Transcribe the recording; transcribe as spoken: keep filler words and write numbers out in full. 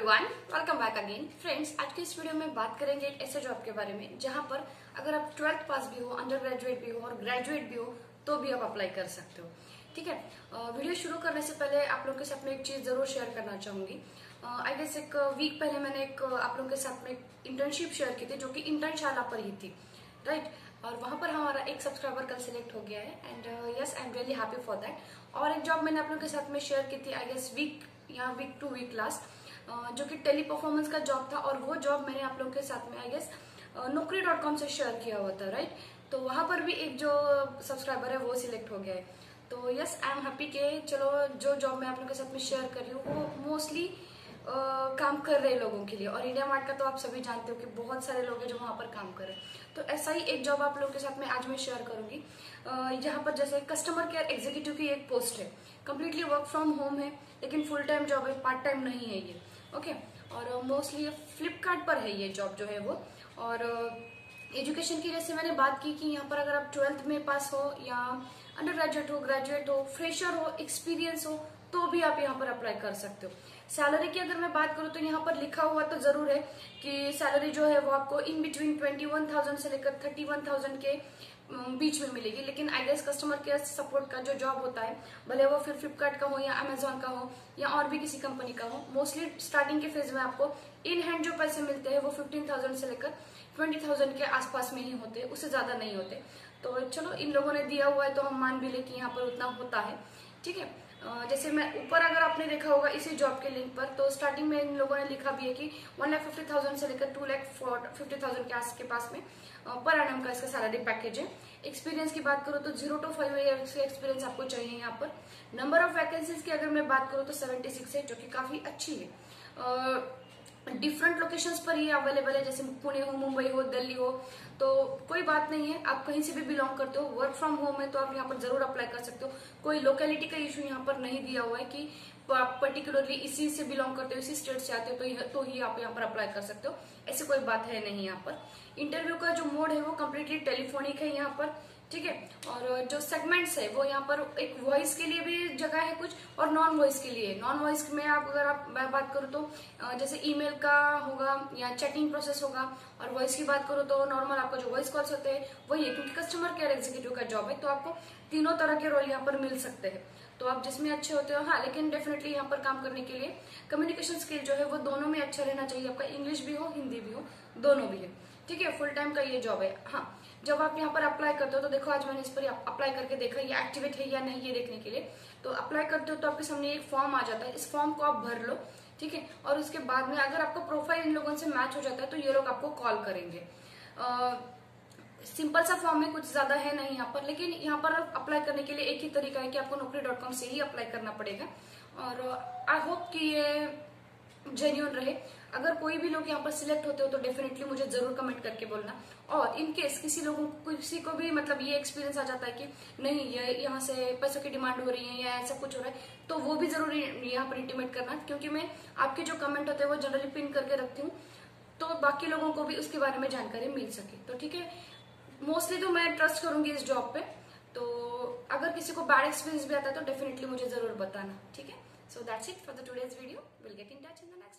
Everyone, welcome back again. Friends, आज की इस वीडियो में बात करेंगे एक ऐसे जॉब के बारे में जहां पर अगर आप ट्वेल्थ पास भी हो, अंडर ग्रेजुएट भी हो और ग्रेजुएट भी हो तो भी आप अप्लाई कर सकते हो। ठीक है, वीडियो शुरू करने से पहले आप लोगों के साथ में एक चीज जरूर शेयर करना चाहूंगी। आई गेस एक वीक पहले मैंने एक आप लोगों के साथ में इंटर्नशिप शेयर की थी जो कि इंटर्नशाला पर ही थी, राइट। और वहां पर हमारा एक सब्सक्राइबर कल सिलेक्ट हो गया है and yes I am really happy for that. और एक जॉब मैंने आप लोगों के साथ में शेयर की थी आई गेस वीक या वीक टू वीक लास्ट, जो कि टेली परफॉर्मेंस का जॉब था। और वो जॉब मैंने आप लोगों के साथ में I guess Naukri dot com से शेयर किया हुआ था, राइट। तो वहां पर भी एक जो सब्सक्राइबर है वो सिलेक्ट हो गया है। तो यस आई एम हैप्पी के चलो जो जॉब मैं आप लोगों के साथ में शेयर कर रही हूँ वो मोस्टली Uh, काम कर रहे लोगों के लिए। और इंडिया मार्ट का तो आप सभी जानते हो कि बहुत सारे लोग हैं जो वहां पर काम कर रहे हैं। तो ऐसा ही एक जॉब आप लोगों के साथ में आज मैं शेयर करूंगी, uh, जहां पर जैसे कस्टमर केयर एग्जीक्यूटिव की एक पोस्ट है, कंप्लीटली वर्क फ्रॉम होम है लेकिन फुल टाइम जॉब है, पार्ट टाइम नहीं है ये, ओके okay? और मोस्टली फ्लिपकार्ट पर है ये जॉब जो है वो। और एजुकेशन uh, की जैसे मैंने बात की कि यहाँ पर अगर आप ट्वेल्थ में पास हो या अंडर ग्रेजुएट हो, ग्रेजुएट हो, फ्रेशर हो, एक्सपीरियंस हो तो भी आप यहाँ पर अप्लाई कर सकते हो। सैलरी की अगर मैं बात करूँ तो यहाँ पर लिखा हुआ तो जरूर है कि सैलरी जो है वो आपको in between twenty one thousand से लेकर थर्टी वन थाउजेंड के बीच में मिलेगी। लेकिन I guess customer care support का जो जॉब होता है, भले वो फिर फ्लिपकार्ट का हो या अमेजोन का हो या और भी किसी कंपनी का हो, मोस्टली स्टार्टिंग के फेज में आपको इन हैंड जो पैसे मिलते हैं वो फिफ्टीन थाउजेंड से लेकर ट्वेंटी थाउजेंड के आसपास में ही होते हैं, उससे ज्यादा नहीं होते। तो चलो इन लोगों ने दिया हुआ है तो हम मान भी ले कि यहाँ पर उतना होता है, ठीक है। जैसे मैं ऊपर अगर आपने देखा होगा इसी जॉब के लिंक पर, तो स्टार्टिंग में इन लोगों ने लिखा भी है कि वन लाख फिफ्टी थाउजेंड से लेकर टू लाख फिफ्टी थाउजेंड के आस के पास में पर एनम का इसका सैलरी पैकेज है। एक्सपीरियंस की बात करूँ तो जीरो टू फाइव ईयर्स का एक्सपीरियंस आपको चाहिए यहाँ पर। नंबर ऑफ वैकेंसीज की अगर मैं बात करूँ तो सेवेंटी सिक्स है, जो कि काफी अच्छी है। डिफरेंट लोकेशंस पर ये अवेलेबल है, जैसे पुणे हो, मुंबई हो, दिल्ली हो, तो कोई बात नहीं है, आप कहीं से भी बिलोंग करते हो, वर्क फ्रॉम होम है तो आप यहाँ पर जरूर अप्लाई कर सकते हो। कोई लोकेलिटी का इशू यहाँ पर नहीं दिया हुआ है कि आप पर्टिकुलरली इसी से बिलोंग करते हो, इसी स्टेट से आते हो तो, तो ही आप यहाँ पर अप्लाई कर सकते हो, ऐसी कोई बात है नहीं यहाँ पर। इंटरव्यू का जो मोड है वो कम्प्लीटली टेलीफोनिक है यहाँ पर, ठीक है। और जो सेगमेंट्स है वो यहाँ पर एक वॉइस के लिए भी जगह है कुछ और नॉन वॉइस के लिए। नॉन वॉइस में आप अगर आप मैं बात करूँ तो जैसे ईमेल का होगा या चैटिंग प्रोसेस होगा, और वॉइस की बात करूँ तो नॉर्मल आपका जो वॉइस कॉल्स होते हैं वही है, क्योंकि कस्टमर केयर एग्जीक्यूटिव का जॉब है तो आपको तीनों तरह के रोल यहाँ पर मिल सकते हैं। तो आप जिसमें अच्छे होते हो, हाँ, लेकिन डेफिनेटली यहाँ पर काम करने के लिए कम्युनिकेशन स्किल जो है वो दोनों में अच्छा रहना चाहिए। आपका इंग्लिश भी हो, हिंदी भी हो, दोनों भी है, ठीक है। फुल टाइम का ये जॉब है। हाँ, जब आप यहाँ पर अप्लाई करते हो तो देखो आज मैंने इस पर अप्लाई करके देखा ये एक्टिवेट है या नहीं ये देखने के लिए। तो अप्लाई करते हो तो आपके सामने एक फॉर्म आ जाता है, इस फॉर्म को आप भर लो, ठीक है। और उसके बाद में अगर आपका प्रोफाइल इन लोगों से मैच हो जाता है तो ये लोग आपको कॉल करेंगे। सिंपल सा फॉर्म है, कुछ ज्यादा है नहीं यहाँ पर, लेकिन यहाँ पर अप्लाई करने के लिए एक ही तरीका है कि आपको नौकरी डॉट कॉम से ही अप्लाई करना पड़ेगा। और आई होप कि ये जेन्युइन रहे। अगर कोई भी लोग यहाँ पर सिलेक्ट होते हो तो डेफिनेटली मुझे जरूर कमेंट करके बोलना। और इन केस किसी लोगों को किसी को भी मतलब ये एक्सपीरियंस आ जाता है कि नहीं ये यहाँ से पैसों की डिमांड हो रही है या ऐसा कुछ हो रहा है, तो वो भी जरूर यहाँ पर इंटीमेट करना, क्योंकि मैं आपके जो कमेंट होते हैं वो जनरली पिन करके रखती हूँ तो बाकी लोगों को भी उसके बारे में जानकारी मिल सके। तो ठीक है, मोस्टली तो मैं ट्रस्ट करूंगी इस जॉब पे। तो अगर किसी को बैड एक्सपीरियंस भी आता है तो डेफिनेटली मुझे जरूर बताना, ठीक है। So that's it for the today's video. Will get in touch in the next